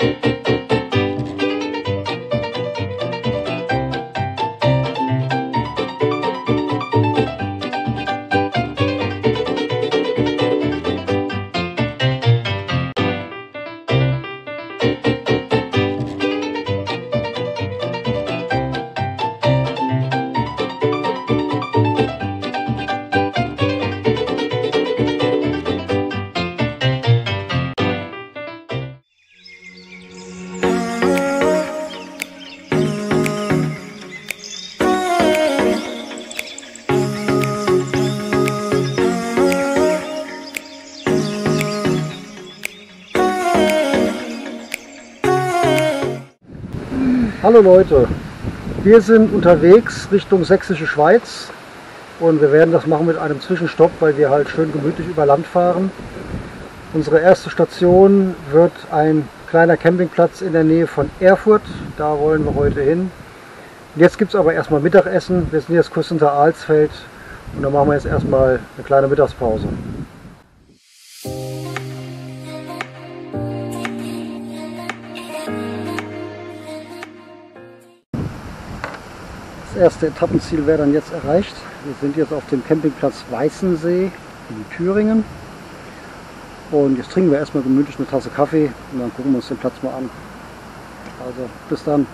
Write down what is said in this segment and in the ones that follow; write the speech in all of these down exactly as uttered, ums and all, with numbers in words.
Hallo Leute, wir sind unterwegs Richtung Sächsische Schweiz und wir werden das machen mit einem Zwischenstopp, weil wir halt schön gemütlich über Land fahren. Unsere erste Station wird ein kleiner Campingplatz in der Nähe von Erfurt, da wollen wir heute hin. Jetzt gibt es aber erstmal Mittagessen, wir sind jetzt kurz hinter Alsfeld und dann machen wir jetzt erstmal eine kleine Mittagspause. Das erste Etappenziel wäre dann jetzt erreicht. Wir sind jetzt auf dem Campingplatz Weißensee in Thüringen. Und jetzt trinken wir erstmal gemütlich eine Tasse Kaffee und dann gucken wir uns den Platz mal an. Also bis dann.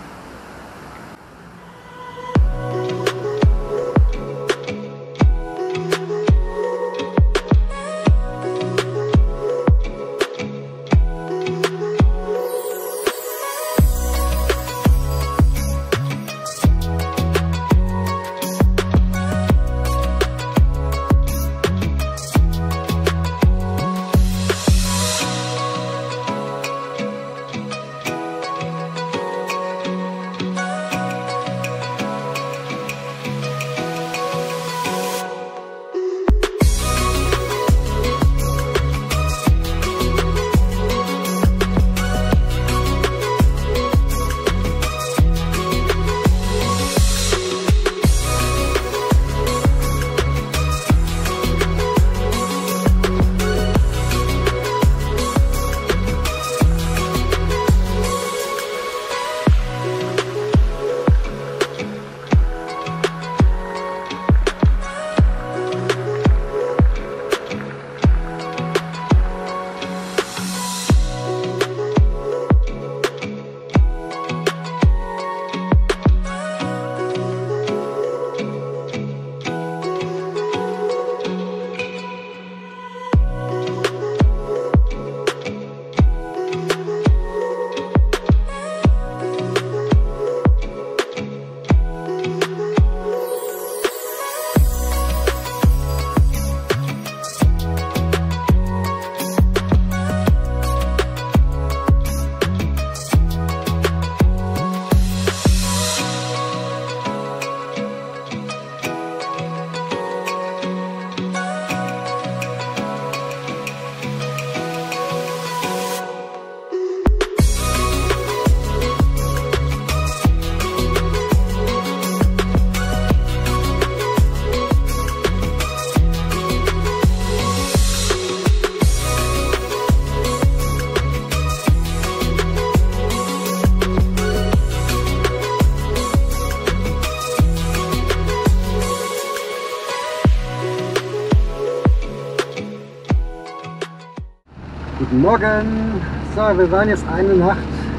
Guten Morgen! So, wir waren jetzt eine Nacht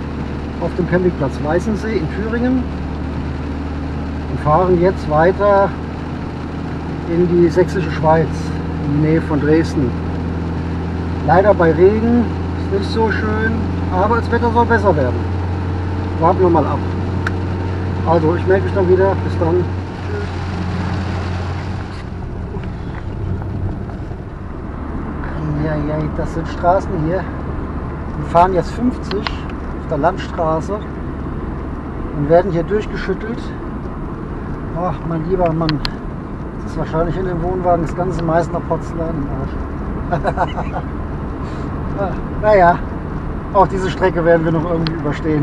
auf dem Campingplatz Weißensee in Thüringen und fahren jetzt weiter in die Sächsische Schweiz, in die Nähe von Dresden. Leider bei Regen, ist nicht so schön, aber das Wetter soll besser werden. Warten wir mal ab. Also, ich melde mich dann wieder. Bis dann. Ja, ja, das sind Straßen hier. Wir fahren jetzt fünfzig auf der Landstraße und werden hier durchgeschüttelt. Ach, mein lieber Mann, das ist wahrscheinlich in dem Wohnwagen das ganze Meißner Porzellan im Arsch. Naja, auch diese Strecke werden wir noch irgendwie überstehen.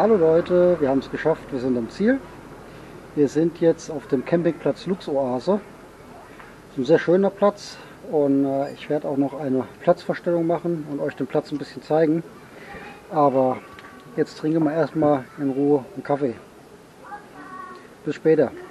Hallo Leute, wir haben es geschafft, wir sind am Ziel. Wir sind jetzt auf dem Campingplatz Luxoase. Das ist ein sehr schöner Platz und äh, ich werde auch noch eine Platzvorstellung machen und euch den Platz ein bisschen zeigen. Aber jetzt trinken wir erstmal in Ruhe einen Kaffee. Bis später.